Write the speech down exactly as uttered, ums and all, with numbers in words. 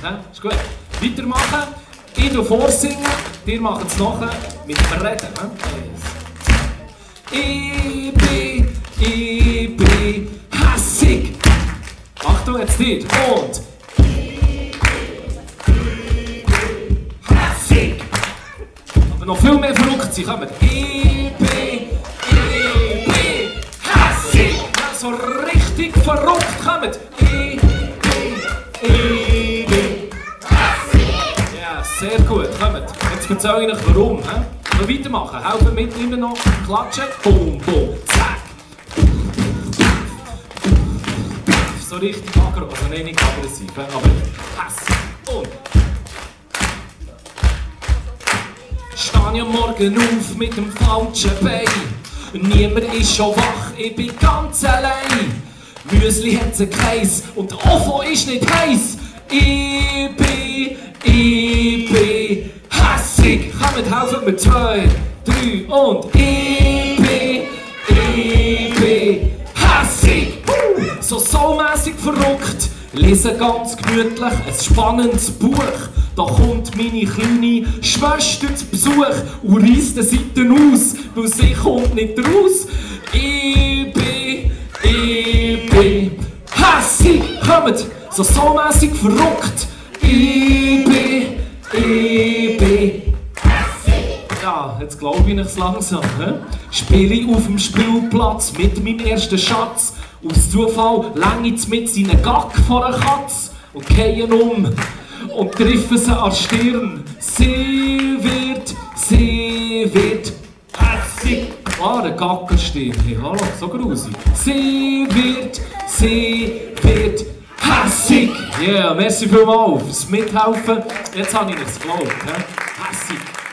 He? Ist gut. Weitermachen. Ich tu vorsingen, ihr macht es nachher mit dem Reden. He? Ich bin, ich bin hässig. Achtung, jetzt nicht. Und hässig. Aber noch viel mehr verrückt sein. Kommt. Ich bin, ich bin hässig. Ja, so richtig verrückt. Kommt. Ich bin, ich bin hässig. Ja, sehr gut. Kommt. Jetzt erzähle ich euch warum. He? Noch weitermachen. Helfen mit, immer noch klatschen. Boom, boom, zack. So richtig aggressiv, also nein, nicht aggressiv, aber hässig. Und stehe ich am Morgen auf mit dem falschen Bein. Niemand ist schon wach, ich bin ganz allein. Müsli hat einen Kreis und der Ofen ist nicht heiß. Ich bin, ich bin hässig. Kommt, helfen mir zwei, drei und ich bin, ich bin hässig. So saumässig verrückt, lese ganz gemütlich ein spannendes Buch. Da kommt meine kleine Schwester zu Besuch und reisst die Seiten aus, weil sie kommt nicht raus. Ich bin, ich bin hässig. Kommt, so saumässig verrückt. Ich bin, ich bin hässig. Ja, jetzt glaube ich es langsam. He? Spiele ich auf dem Spielplatz mit meinem ersten Schatz. Aus Zufall länge ich mit seinen Gack vor einer Katze und gehen um und treffen sie an die Stirn. Sie wird, sie wird hässig. Ah, eine Gackerstirn. Hey, hallo, so grusig. Sie wird, sie wird hässig. Ja, yeah, merci vielmals fürs Mithelfen. Jetzt habe ich es geglaubt. Hässig.